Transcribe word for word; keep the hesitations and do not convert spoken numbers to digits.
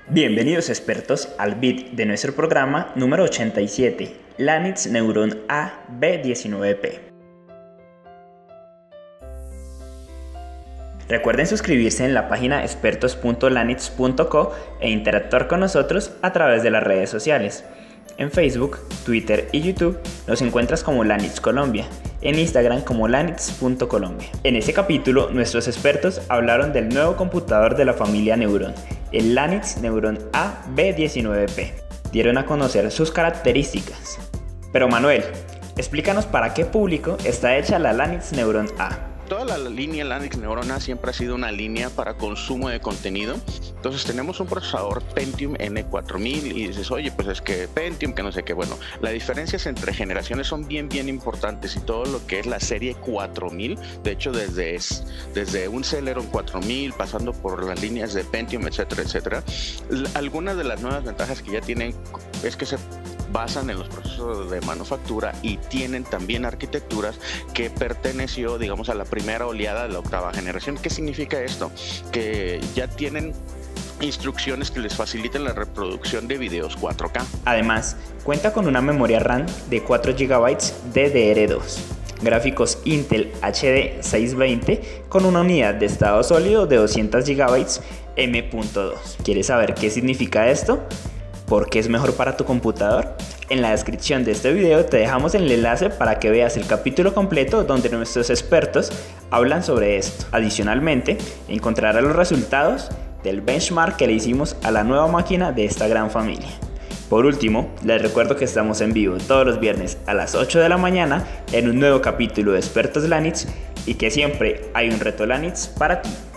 Bienvenidos expertos al bit de nuestro programa número ochenta y siete, Lanix Neuron A B diecinueve P. Recuerden suscribirse en la página expertos punto lanix punto co e interactuar con nosotros a través de las redes sociales. En Facebook, Twitter y YouTube nos encuentras como Lanix Colombia, en Instagram como lanix punto colombia. En este capítulo, nuestros expertos hablaron del nuevo computador de la familia Neuron, el Lanix Neuron A B diecinueve P. Dieron a conocer sus características. Pero Manuel, explícanos para qué público está hecha la Lanix Neuron A. Toda la línea Lanix Neuron A siempre ha sido una línea para consumo de contenido. Entonces tenemos un procesador Pentium N cuatro mil y dices, oye, pues es que Pentium, que no sé qué. Bueno, las diferencias entre generaciones son bien, bien importantes, y todo lo que es la serie cuatro mil, de hecho desde, desde un Celeron cuatro mil, pasando por las líneas de Pentium, etcétera, etcétera. Algunas de las nuevas ventajas que ya tienen es que se basan en los procesos de manufactura y tienen también arquitecturas que perteneció, digamos, a la primera oleada de la octava generación. ¿Qué significa esto? Que ya tienen instrucciones que les faciliten la reproducción de videos cuatro K. Además, cuenta con una memoria RAM de cuatro gigabytes D D R dos, gráficos Intel H D seiscientos veinte con una unidad de estado sólido de doscientos gigabytes M punto dos. ¿Quieres saber qué significa esto? ¿Por qué es mejor para tu computador? En la descripción de este video te dejamos el enlace para que veas el capítulo completo donde nuestros expertos hablan sobre esto. Adicionalmente, encontrarás los resultados del benchmark que le hicimos a la nueva máquina de esta gran familia. Por último, les recuerdo que estamos en vivo todos los viernes a las ocho de la mañana en un nuevo capítulo de Expertos Lanix y que siempre hay un reto Lanix para ti.